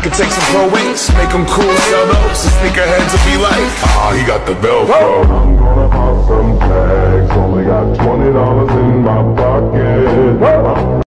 could take some pro wings, make them cool, sell those, and sneakerheads will be like, ah, he got the Velcro. I'm gonna pop some tags, only got $20 in my pocket.